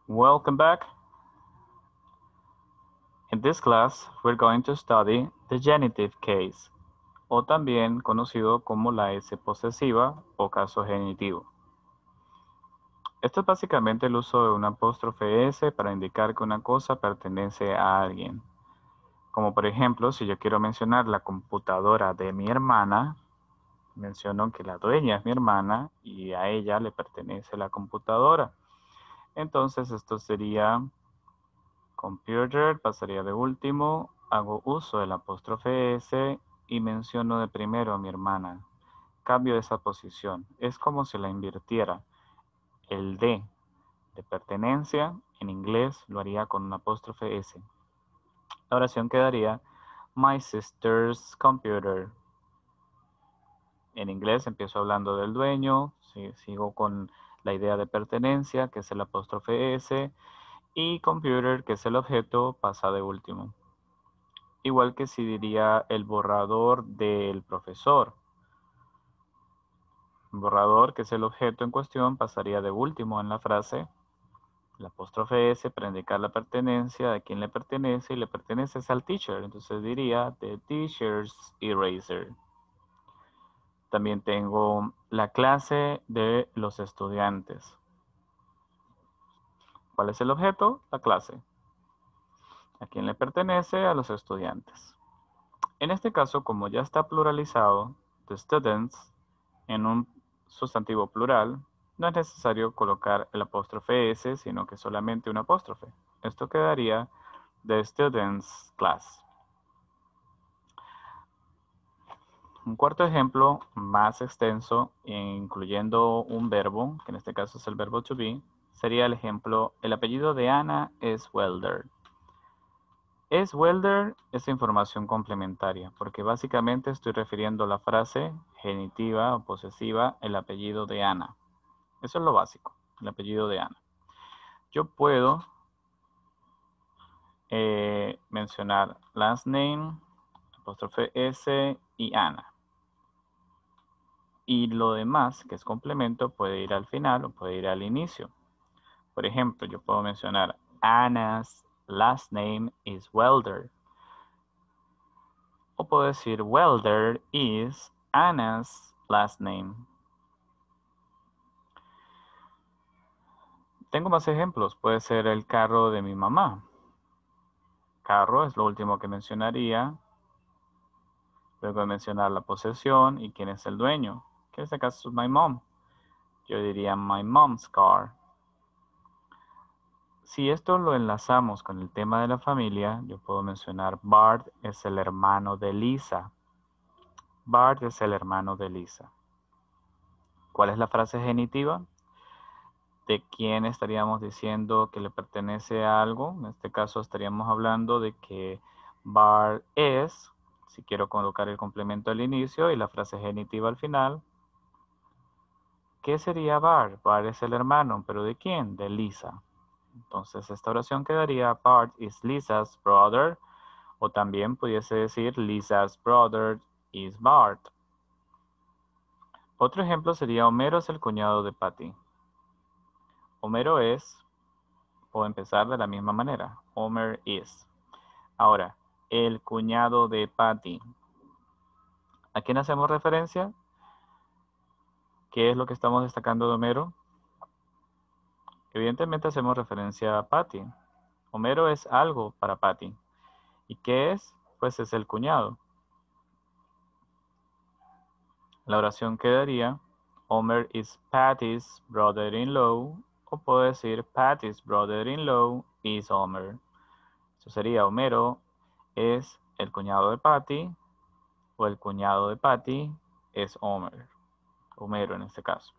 Welcome back. In this class, we're going to study the genitive case, o también conocido como la S posesiva o caso genitivo. Esto es básicamente el uso de un apóstrofe S para indicar que una cosa pertenece a alguien. Como por ejemplo, si yo quiero mencionar la computadora de mi hermana, menciono que la dueña es mi hermana y a ella le pertenece la computadora. Entonces esto sería computer, pasaría de último, hago uso del apóstrofe S y menciono de primero a mi hermana. Cambio esa posición. Es como si la invirtiera. El D de pertenencia en inglés lo haría con un apóstrofe S. La oración quedaría My sister's computer. En inglés empiezo hablando del dueño, sigo con la idea de pertenencia, que es el apóstrofe S, y computer, que es el objeto, pasa de último. Igual que si diría el borrador del profesor. El borrador, que es el objeto en cuestión, pasaría de último en la frase. El apóstrofe S para indicar la pertenencia, de quién le pertenece, y le pertenece es al teacher. Entonces diría the teacher's eraser. También tengo la clase de los estudiantes. ¿Cuál es el objeto? La clase. ¿A quién le pertenece? A los estudiantes. En este caso, como ya está pluralizado, the students, en un sustantivo plural, no es necesario colocar el apóstrofe S, sino que solamente un apóstrofe. Esto quedaría the students class. Un cuarto ejemplo más extenso, incluyendo un verbo, que en este caso es el verbo to be, sería el ejemplo, el apellido de Ana es Welder. Es welder es información complementaria, porque básicamente estoy refiriendo la frase genitiva o posesiva, el apellido de Ana. Eso es lo básico, el apellido de Ana. Yo puedo mencionar last name, apóstrofe S y Ana. Y lo demás, que es complemento, puede ir al final o puede ir al inicio. Por ejemplo, yo puedo mencionar Anna's last name is Welder. O puedo decir Welder is Anna's last name. Tengo más ejemplos. Puede ser el carro de mi mamá. Carro es lo último que mencionaría. Luego de mencionar la posesión y quién es el dueño. Que en este caso es my mom. Yo diría my mom's car. Si esto lo enlazamos con el tema de la familia, yo puedo mencionar Bart es el hermano de Lisa. Bart es el hermano de Lisa. ¿Cuál es la frase genitiva? ¿De quién estaríamos diciendo que le pertenece a algo? En este caso estaríamos hablando de que Bart es, si quiero colocar el complemento al inicio y la frase genitiva al final. ¿Qué sería Bart? Bart es el hermano, ¿pero de quién? De Lisa. Entonces esta oración quedaría Bart is Lisa's brother, o también pudiese decir Lisa's brother is Bart. Otro ejemplo sería Homero es el cuñado de Patty. Homero es, puedo empezar de la misma manera. Homer is. Ahora, el cuñado de Patty. ¿A quién hacemos referencia? ¿Qué es lo que estamos destacando de Homero? Evidentemente hacemos referencia a Patty. Homero es algo para Patty. ¿Y qué es? Pues es el cuñado. La oración quedaría Homer is Patty's brother-in-law, o puedo decir Patty's brother-in-law is Homer. Eso sería Homero es el cuñado de Patty, o el cuñado de Patty es Homer. Homero en este caso.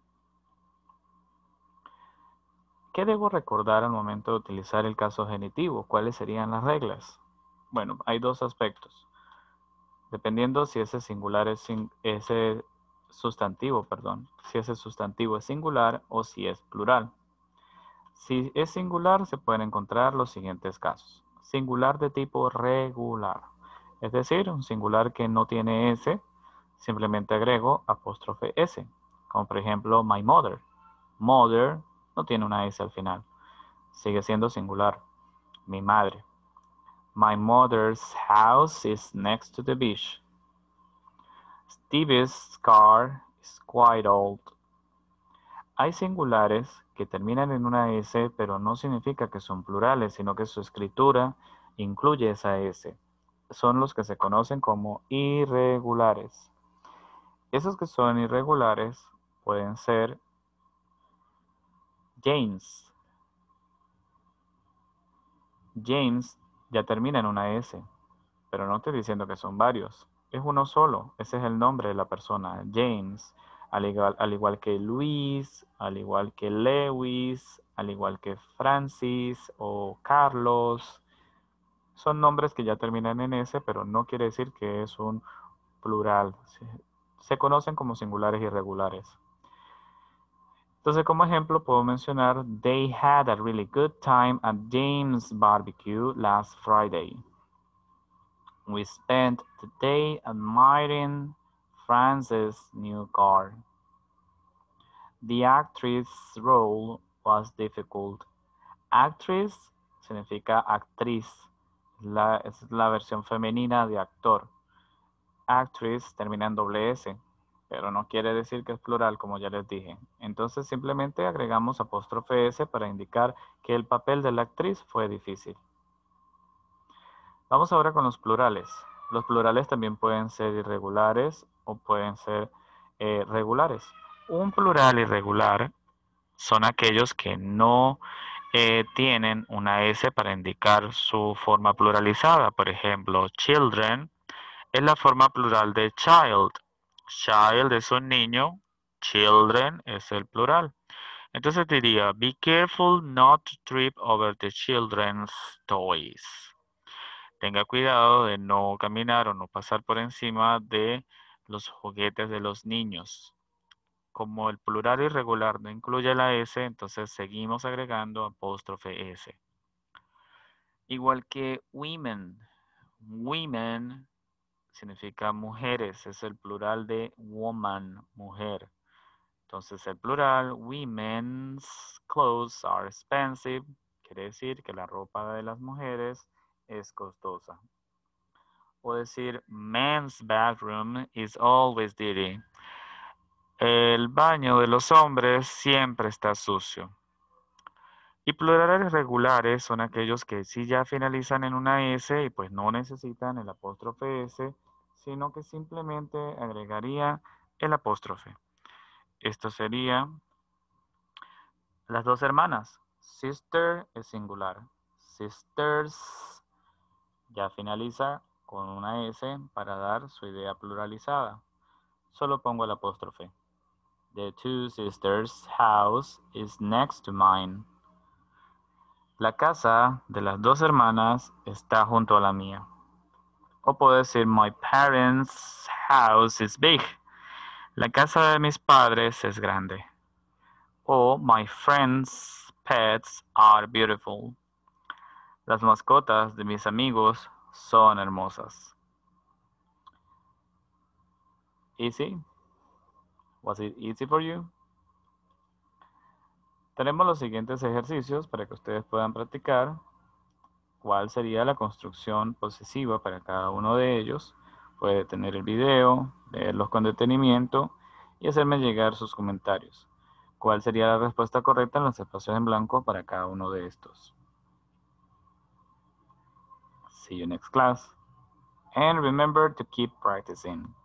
¿Qué debo recordar al momento de utilizar el caso genitivo? ¿Cuáles serían las reglas? Bueno, hay dos aspectos. Dependiendo si ese singular es ese sustantivo, si ese sustantivo es singular o si es plural. Si es singular, se pueden encontrar los siguientes casos. Singular de tipo regular, es decir, un singular que no tiene S, simplemente agrego apóstrofe S, como por ejemplo my mother. Mother no tiene una S al final. sigue siendo singular. Mi madre. My mother's house is next to the beach. Steve's car is quite old. Hay singulares que terminan en una S, pero no significa que son plurales, sino que su escritura incluye esa S. Son los que se conocen como irregulares. Esos que son irregulares pueden ser James. James ya termina en una S, pero no estoy diciendo que son varios. Es uno solo. Ese es el nombre de la persona, James. Al igual que Luis, al igual que Lewis, al igual que Francis o Carlos. Son nombres que ya terminan en S, pero no quiere decir que es un plural. Se conocen como singulares irregulares. Entonces, como ejemplo, puedo mencionar, They had a really good time at James' barbecue last Friday. We spent the day admiring Frances' new car. The actress' role was difficult. Actress significa actriz. Es la versión femenina de actor. Actress termina en doble S, pero no quiere decir que es plural, como ya les dije. Entonces simplemente agregamos apóstrofe S para indicar que el papel de la actriz fue difícil. Vamos ahora con los plurales. Los plurales también pueden ser irregulares o pueden ser regulares. Un plural irregular son aquellos que no tienen una S para indicar su forma pluralizada. Por ejemplo, children es la forma plural de child. Child es un niño, children es el plural. Entonces diría, be careful not to trip over the children's toys. Tenga cuidado de no caminar o no pasar por encima de los juguetes de los niños. Como el plural irregular no incluye la S, entonces seguimos agregando apóstrofe S. Igual que women. Women significa mujeres, es el plural de woman, mujer. Entonces el plural, women's clothes are expensive, quiere decir que la ropa de las mujeres es costosa. O decir, men's bathroom is always dirty. El baño de los hombres siempre está sucio. Y plurales regulares son aquellos que sí ya finalizan en una S y pues no necesitan el apóstrofe S, sino que simplemente agregaría el apóstrofe. Esto sería las dos hermanas. Sister es singular. Sisters ya finaliza con una S para dar su idea pluralizada. Solo pongo el apóstrofe. The two sisters' house is next to mine. La casa de las dos hermanas está junto a la mía. O puedo decir, my parents' house is big. La casa de mis padres es grande. O my friends' pets are beautiful. Las mascotas de mis amigos son hermosas. Easy? Was it easy for you? Tenemos los siguientes ejercicios para que ustedes puedan practicar cuál sería la construcción posesiva para cada uno de ellos. Puede tener el video, leerlos con detenimiento y hacerme llegar sus comentarios. ¿Cuál sería la respuesta correcta en los espacios en blanco para cada uno de estos? See you next class. And remember to keep practicing.